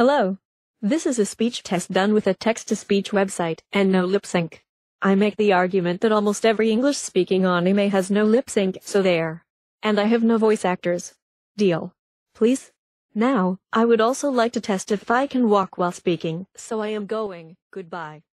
Hello. This is a speech test done with a text-to-speech website and no lip sync. I make the argument that almost every English-speaking anime has no lip sync, so there. And I have no voice actors. Deal. Please? Now, I would also like to test if I can walk while speaking, so I am going. Goodbye.